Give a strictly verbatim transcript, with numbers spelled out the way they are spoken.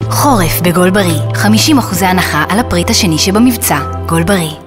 חורף בגולברי, חמישים אחוז הנחה על הפריט השני שבמבצע. גולברי.